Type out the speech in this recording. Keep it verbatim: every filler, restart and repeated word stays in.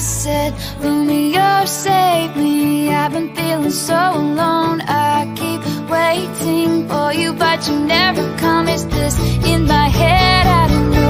said, Romeo, save me, I've been feeling so alone. I keep waiting for you, but you never come. Is this in my head? I don't know.